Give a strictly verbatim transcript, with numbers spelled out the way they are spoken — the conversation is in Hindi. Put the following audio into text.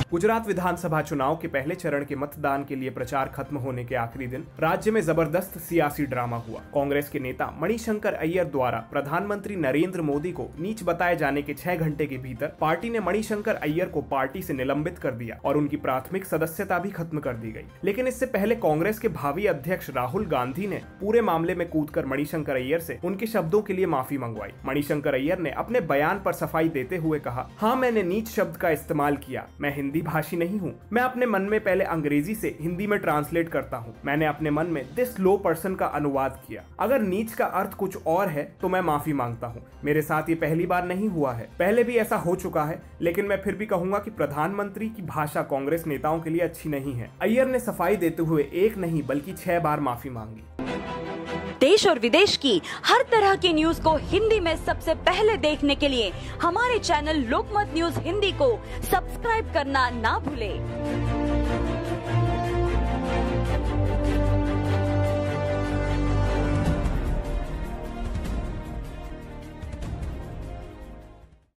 गुजरात विधानसभा चुनाव के पहले चरण के मतदान के लिए प्रचार खत्म होने के आखिरी दिन राज्य में जबरदस्त सियासी ड्रामा हुआ। कांग्रेस के नेता मणिशंकर अय्यर द्वारा प्रधानमंत्री नरेंद्र मोदी को नीच बताए जाने के छह घंटे के भीतर पार्टी ने मणिशंकर अय्यर को पार्टी से निलंबित कर दिया और उनकी प्राथमिक सदस्यता भी खत्म कर दी गई। लेकिन इससे पहले कांग्रेस के भावी अध्यक्ष राहुल गांधी ने पूरे मामले में कूदकर मणिशंकर अय्यर से उनके शब्दों के लिए माफी मंगवाई। मणिशंकर अय्यर ने अपने बयान पर सफाई देते हुए कहा, हाँ मैंने नीच शब्द का इस्तेमाल किया, मैं हिंदी भाषी नहीं हूँ। मैं अपने मन में पहले अंग्रेजी से हिंदी में ट्रांसलेट करता हूँ। मैंने अपने मन में दिस लो पर्सन का अनुवाद किया। अगर नीच का अर्थ कुछ और है तो मैं माफी मांगता हूँ। मेरे साथ ये पहली बार नहीं हुआ है, पहले भी ऐसा हो चुका है, लेकिन मैं फिर भी कहूंगा कि प्रधानमंत्री की भाषा कांग्रेस नेताओं के लिए अच्छी नहीं है। अय्यर ने सफाई देते हुए एक नहीं बल्कि छह बार माफी मांगी। देश और विदेश की हर तरह की न्यूज को हिंदी में सबसे पहले देखने के लिए हमारे चैनल लोकमत न्यूज हिंदी को सब्सक्राइब करना ना भूलें।